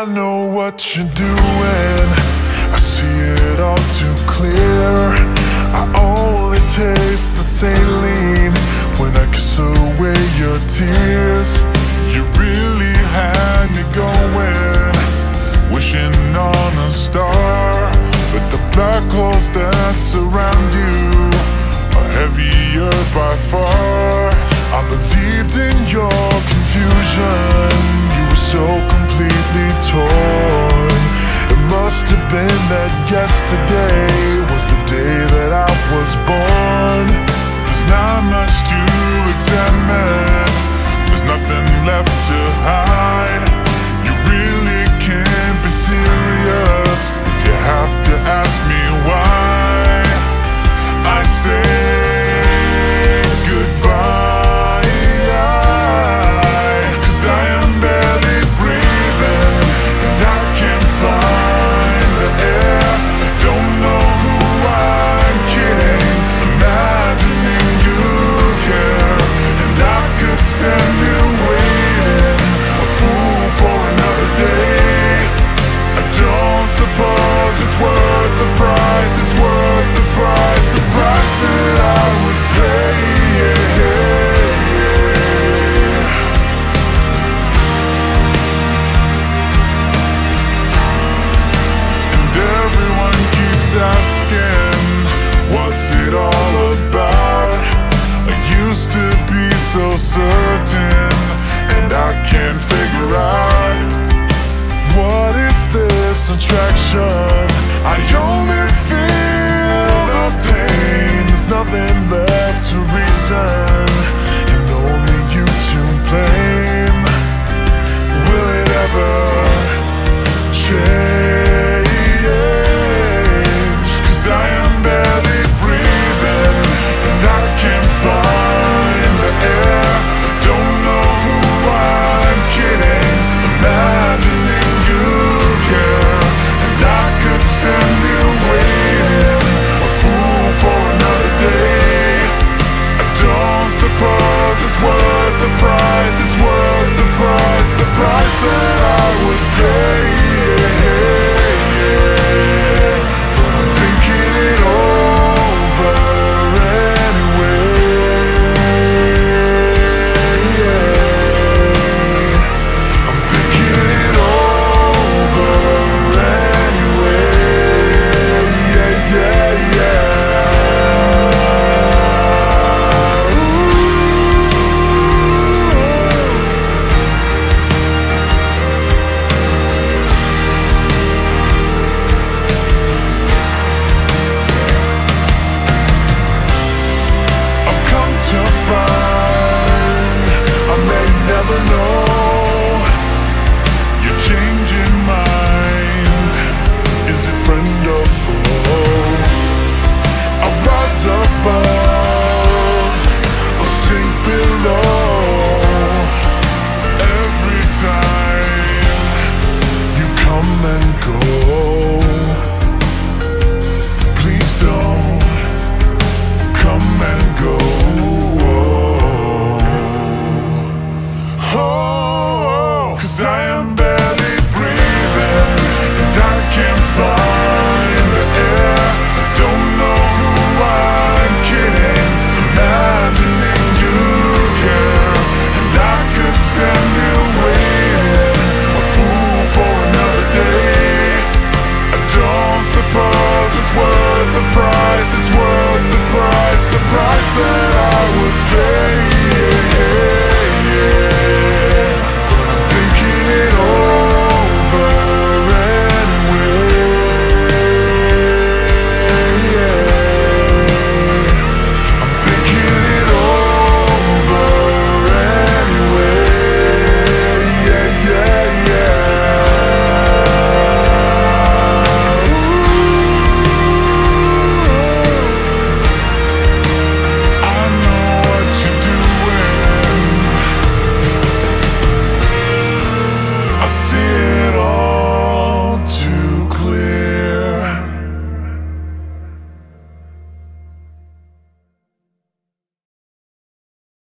I know what you're doing, I see it all too clear. I only taste the saline when I kiss away your tears. You really had me going, wishing on a star, but the black holes that surround you are heavier by far. I believed in your confusion, you were so completely torn. It must have been that yesterday was the day that I was born. There's not much to examine, there's nothing left to hide. You really can't be serious if you have to ask me why. I say goodbye. So certain, and I can't figure out what is this attraction. I only feel the pain, there's nothing left to reason, and only you to blame. Will it ever change? 'Cause I am barely breathing, and I can't find the air. Don't know who I'm kidding, imagining you care, and I could stand here waiting, a fool for another day. I don't suppose it's worth the price, it's worth the price that I would pay. But I'm thinking it over anyway. See it.